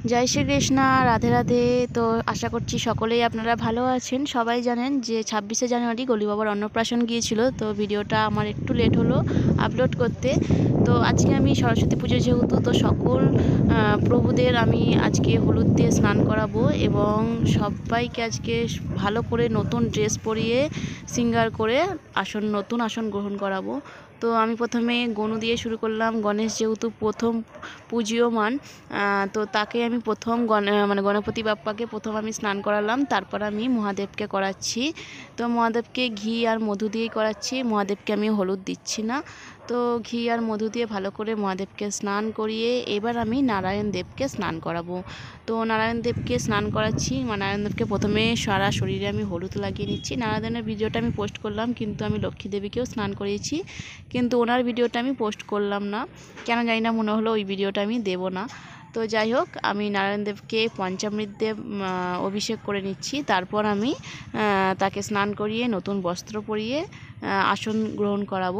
জয় শ্রীকৃষ্ণ, রাধে রাধে। তো আশা করছি সকলেই আপনারা ভালো আছেন। সবাই জানেন যে 26শে জানুয়ারি গলি বাবার অন্নপ্রাশন গিয়েছিল। তো ভিডিওটা আমার একটু লেট হলো আপলোড করতে। তো আজকে আমি সরস্বতী পুজো যেহেতু, তো সকল প্রভুদের আমি আজকে হলুদ দিয়ে স্নান করাবো এবং সবাইকে আজকে ভালো করে নতুন ড্রেস পরিয়ে সিঙ্গার করে নতুন আসন গ্রহণ করাবো। তো আমি প্রথমে গনু দিয়ে শুরু করলাম। গণেশ যেহেতু প্রথম পূজীয়মান, তো তাকে আমি প্রথম গণপতি বাপ্পাকে প্রথম আমি স্নান করালাম, তারপর আমি মহাদেবকে করাচ্ছি। তো মহাদেবকে ঘি আর মধু দিয়েই করাচ্ছি, মহাদেবকে আমি হলুদ দিচ্ছি না। তো ঘি আর মধু দিয়ে ভালো করে মহাদেবকে স্নান করিয়ে এবার আমি নারায়ণ দেবকে স্নান করাবো। তো নারায়ণ দেবকে স্নান করাচ্ছি। নারায়ণ দেবকে প্রথমে সারা শরীরে আমি হলুদ লাগিয়ে নিচ্ছি। নারায়ণের ভিডিওটা আমি পোস্ট করলাম, কিন্তু আমি লক্ষ্মী দেবীকেও স্নান করিয়েছি, কিন্তু ওনার ভিডিওটা আমি পোস্ট করলাম না। কেন জানি না, মনে হলো ওই ভিডিওটা আমি দেব না। তো যাই হোক, আমি নারায়ণ দেবকে পঞ্চামৃত দেব অভিষেক করে নিচ্ছি। তারপর আমি তাকে স্নান করিয়ে নতুন বস্ত্র পরিয়ে আসন গ্রহণ করাবো।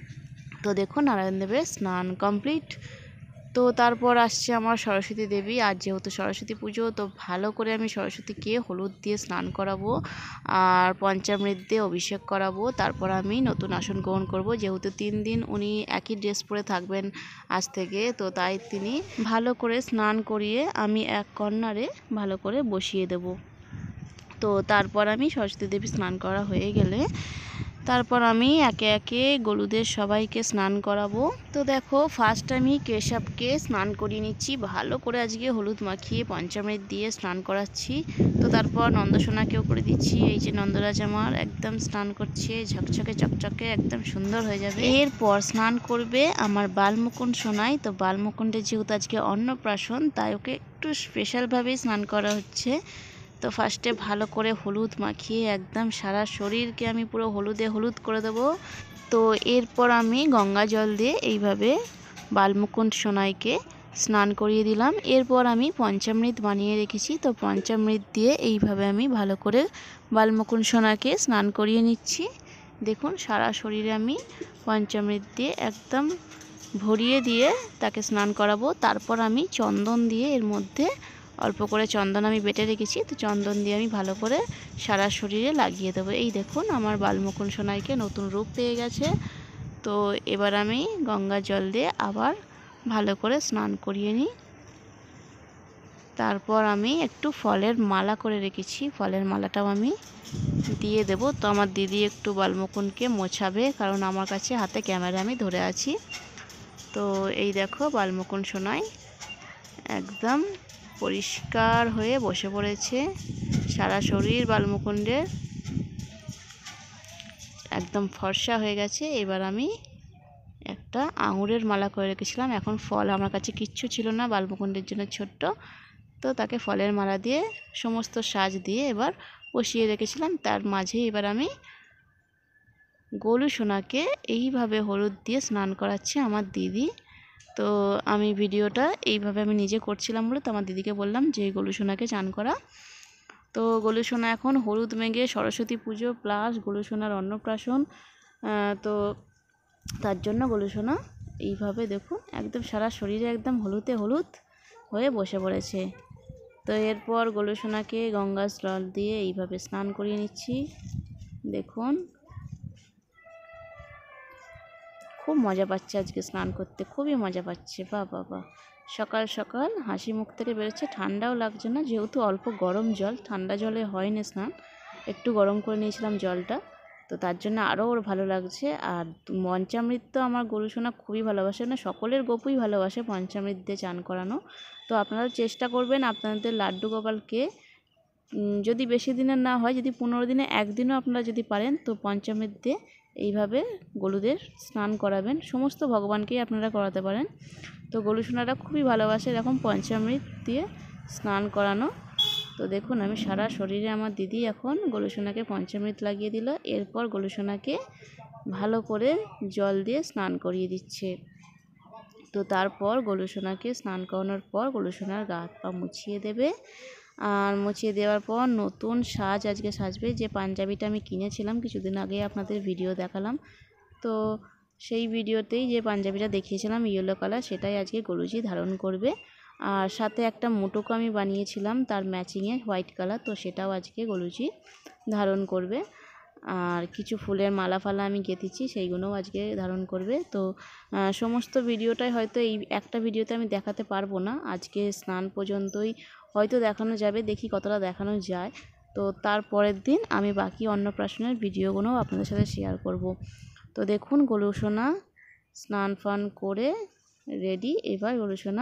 তো দেখুন, নারায়ণ দেবের স্নান কমপ্লিট। তো তারপর আসছে আমার সরস্বতী দেবী। আর যেহেতু সরস্বতী পুজো, তো ভালো করে আমি সরস্বতীকে হলুদ দিয়ে স্নান করাবো আর পঞ্চামৃত দিয়ে অভিষেক করাবো। তারপর আমি নতুন আসন গ্রহণ করব। যেহেতু 3 দিন উনি একই ড্রেস পরে থাকবেন আজ থেকে, তো তাই তিনি ভালো করে স্নান করিয়ে আমি এক কর্নারে ভালো করে বসিয়ে দেব। তো তারপর আমি সরস্বতী দেবী স্নান করা হয়ে গেলে তারপর আমি একে একে গরুদের সবাইকে স্নান করাবো। তো দেখো, ফার্স্ট আমি কেশবকে স্নান করিয়ে নিচ্ছি ভালো করে, আজকে হলুদ মাখিয়ে পঞ্চামৃত দিয়ে স্নান করাচ্ছি। তো তারপর নন্দসোনাকেও করে দিচ্ছি। এই যে নন্দরাজ আমার একদম স্নান করছে, ঝকঝকে চকচকে একদম সুন্দর হয়ে যাবে। এরপর স্নান করবে আমার বালমুকুন্দ সোনাই। তো বালমুকুন্দের যেহেতু আজকে অন্নপ্রাশন, তাই ওকে একটু স্পেশালভাবেই স্নান করা হচ্ছে। তো ফার্স্টে ভালো করে হলুদ মাখিয়ে একদম সারা শরীরকে আমি পুরো হলুদে হলুদ করে দেবো। তো এরপর আমি গঙ্গা জল দিয়ে এইভাবে বালমুকুন্দ সোনাইকে স্নান করিয়ে দিলাম। এরপর আমি পঞ্চামৃত বানিয়ে রেখেছি, তো পঞ্চামৃত দিয়ে এইভাবে আমি ভালো করে বালমুকুন্দ সোনাকে স্নান করিয়ে নিচ্ছি। দেখুন, সারা শরীরে আমি পঞ্চামৃত দিয়ে একদম ভরিয়ে দিয়ে তাকে স্নান করাবো। তারপর আমি চন্দন দিয়ে, এর মধ্যে অল্প করে চন্দন আমি বেটে রেখেছি, তো চন্দন দিয়ে আমি ভালো করে সারা শরীরে লাগিয়ে দেবো। এই দেখুন, আমার বালমুকুন্দ সোনাইকে নতুন রূপ পেয়ে গেছে। তো এবার আমি গঙ্গা জল দিয়ে আবার ভালো করে স্নান করিয়ে নিই। তারপর আমি একটু ফলের মালা করে রেখেছি, ফলের মালাটাও আমি দিয়ে দেব। তো আমার দিদি একটু বালমুকুন্দকে মোছাবে, কারণ আমার কাছে হাতে ক্যামেরা আমি ধরে আছি। তো এই দেখো, বালমুকুন্দ সোনাই একদম পরিষ্কার হয়ে বসে পড়েছে। সারা শরীর বালমুকুন্ডের একদম ফর্সা হয়ে গেছে। এবার আমি একটা আঙুরের মালা করে রেখেছিলাম, এখন ফল আমার কাছে কিচ্ছু ছিল না বালমুকুন্ডের জন্য ছোট্ট, তো তাকে ফলের মালা দিয়ে সমস্ত সাজ দিয়ে এবার বসিয়ে রেখেছিলাম। তার মাঝে এবার আমি গোলু সোনাকে এইভাবে হলুদ দিয়ে স্নান করাচ্ছে আমার দিদি। তো আমি ভিডিওটা এইভাবে আমি নিজে করছিলাম বলে, তো আমার দিদিকে বললাম যে গোলু সোনাকে চান করা। তো গোলু সোনা এখন হলুদ মেঘে সরস্বতী পুজো প্লাস গোলু সোনার অন্নপ্রাশন, তো তার জন্য গোলু সোনা এইভাবে দেখুন একদম সারা শরীরে একদম হলুদে হলুদ হয়ে বসে পড়েছে। তো এরপর গোলু সোনাকে গঙ্গা জল দিয়ে এইভাবে স্নান করিয়ে নিচ্ছি। দেখুন, খুব মজা পাচ্ছে আজকে স্নান করতে, খুবই মজা পাচ্ছে। বাহ, সকাল সকাল হাসি মুখ থেকে বেরোচ্ছে, ঠান্ডাও লাগছে না, যেহেতু অল্প গরম জল, ঠান্ডা জলে হয় না স্নান, একটু গরম করে নিয়েছিলাম জলটা, তো তার জন্য আরও ওর ভালো লাগছে। আর পঞ্চামৃত তো আমার গোলু সোনা খুবই ভালোবাসে, না সকলের গোপুই ভালোবাসে পঞ্চামৃত দিয়ে চান করানো। তো আপনারা চেষ্টা করবেন আপনাদের লাড্ডু গোপালকে, যদি বেশি দিনের না হয়, যদি 15 দিনে একদিনও আপনারা যদি পারেন, তো পঞ্চামৃত দিয়ে এইভাবে গরুদের স্নান করাবেন। সমস্ত ভগবানকেই আপনারা করাতে পারেন। তো গোলু সোনারা খুবই ভালোবাসে এরকম পঞ্চামৃত দিয়ে স্নান করানো। তো দেখুন, আমি সারা শরীরে আমার দিদি এখন গোলু সোনাকে পঞ্চামৃত লাগিয়ে দিল। এরপর গোলু সোনাকে ভালো করে জল দিয়ে স্নান করিয়ে দিচ্ছে। তো তারপর গোলু সোনাকে স্নান করানোর পর গোলু সোনার গা হাত পা মুছিয়ে দেবে। আর মুছিয়ে দেওয়ার পর নতুন সাজ আজকে সাজবে। যে পাঞ্জাবিটা আমি কিনেছিলাম কিছুদিন আগে, আপনাদের ভিডিও দেখালাম, তো সেই ভিডিওতেই যে পাঞ্জাবিটা দেখিয়েছিলাম ইয়েলো কালার, সেটাই আজকে গলুজি ধারণ করবে। আর সাথে একটা মুটুকো আমি বানিয়েছিলাম তার ম্যাচিংয়ে হোয়াইট কালার, তো সেটাও আজকে গোলুচি ধারণ করবে। আর কিছু ফুলের মালা ফালা আমি গেঁথেছি, সেইগুলোও আজকে ধারণ করবে। তো সমস্ত ভিডিওটাই হয়তো এই একটা ভিডিওতে আমি দেখাতে পারবো না, আজকে স্নান পর্যন্তই হয়তো দেখানো যাবে, দেখি কতটা দেখানো যায়। তো তারপরের দিন আমি বাকি অন্নপ্রাশনের ভিডিওগুলোও আপনাদের সাথে শেয়ার করব। তো দেখুন গোলুসোনা স্নান ফান করে রেডি। এবার গোলুসোনা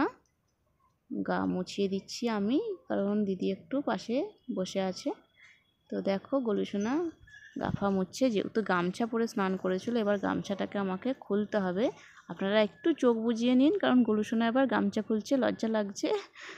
গা মুছিয়ে দিচ্ছি আমি, কারণ দিদি একটু পাশে বসে আছে। তো দেখো গোলুসোনা গা ফা মুছছে, যেহেতু গামছা পরে স্নান করেছিল, এবার গামছাটাকে আমাকে খুলতে হবে। আপনারা একটু চোখ বুজিয়ে নিন, কারণ গোলুসোনা এবার গামছা খুলছে, লজ্জা লাগছে।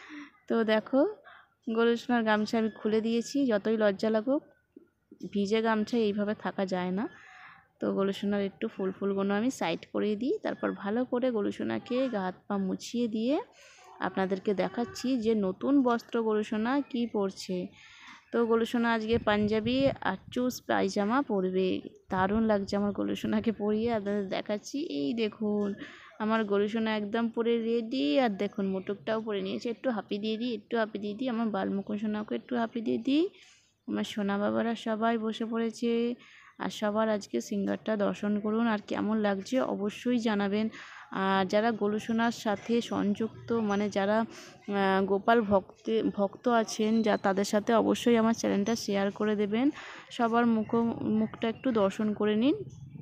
তো দেখো গোলুসোনার গামছা আমি খুলে দিয়েছি, যতই লজ্জা লাগুক ভিজে গামছায় এইভাবে থাকা যায় না। তো গোলুসোনার একটু ফুলগুলো আমি সাইড করে দিই, তারপর ভালো করে গোলুসোনাকে গা হাত পা মুছিয়ে দিয়ে আপনাদেরকে দেখাচ্ছি যে নতুন বস্ত্র গোলুসোনা কী পরছে। তো গোলুসোনা আজকে পাঞ্জাবি আর চুজ পায়জামা পরবে, দারুণ লাগছে আমার গোলুসোনাকে পরিয়ে। আপনাদের দেখাচ্ছি, এই দেখুন আমার গোলুসোনা একদম পরে রেডি। আর দেখুন মুটুকটাও পরে নিয়েছে, একটু হাঁপি দিয়ে দিই, একটু হাঁপি দিয়ে দিই, আমার বালমুকুন সোনাকে একটু হাঁপি দিয়ে দিই। আমার সোনা বাবারা সবাই বসে পড়েছে, আর সবার আজকে সিঙ্গারটা দর্শন করুন। আর কেমন লাগছে অবশ্যই জানাবেন। আর যারা গোলুসোনার সাথে সংযুক্ত, মানে যারা গোপাল ভক্ত আছেন, যা তাদের সাথে অবশ্যই আমার চ্যানেলটা শেয়ার করে দেবেন। সবার মুখটা একটু দর্শন করে নিন।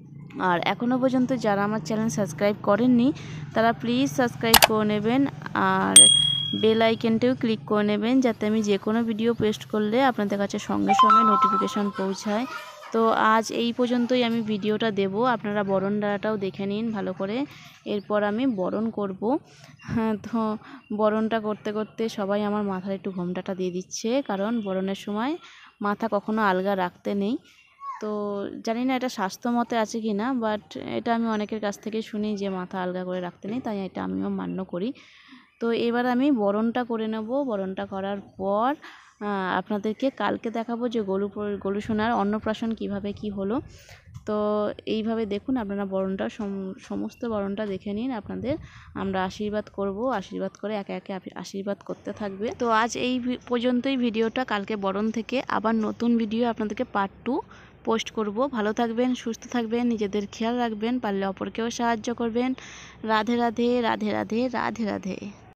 আর এখনও পর্যন্ত যারা আমার চ্যানেল সাবস্ক্রাইব করেননি তারা প্লিজ সাবস্ক্রাইব করে নেবেন, আর বেল আইকনটাও ক্লিক করে নেবেন, যাতে আমি যে কোনো ভিডিও পোস্ট করলে আপনাদের কাছে সঙ্গে সঙ্গে নোটিফিকেশান পৌঁছায়। তো আজ এই পর্যন্তই আমি ভিডিওটা দেব, আপনারা বরণ ডালাটাও দেখে নিন ভালো করে। এরপর আমি বরণ করব। হ্যাঁ, তো বরণটা করতে করতে সবাই আমার মাথায় একটু ঘোমটাটা দিয়ে দিচ্ছে, কারণ বরণের সময় মাথা কখনো আলগা রাখতে নেই। তো জানি না এটা স্বাস্থ্য মতে আছে কি না, বাট এটা আমি অনেকের কাছ থেকে শুনি যে মাথা আলগা করে রাখতে নেই, তাই এটা আমিও মান্য করি। তো এবার আমি বরণটা করে নেব। বরণটা করার পর আপনাদেরকে কালকে দেখাবো যে গোলুসোনার অন্নপ্রাশন কিভাবে কি হলো। তো এইভাবে দেখুন আপনারা বরণটা সমস্ত বরণটা দেখে নিন। আপনাদের আমরা আশীর্বাদ করব, আশীর্বাদ করে একে একে আশীর্বাদ করতে থাকবে। তো আজ এই পর্যন্তই ভিডিওটা, কালকে বরণ থেকে আবার নতুন ভিডিও আপনাদেরকে পার্ট 2 পোস্ট করব। ভালো থাকবেন, সুস্থ থাকবেন, নিজেদের খেয়াল রাখবেন, পারলে অপরকেও সাহায্য করবেন। রাধে রাধে, রাধে রাধে, রাধে রাধে।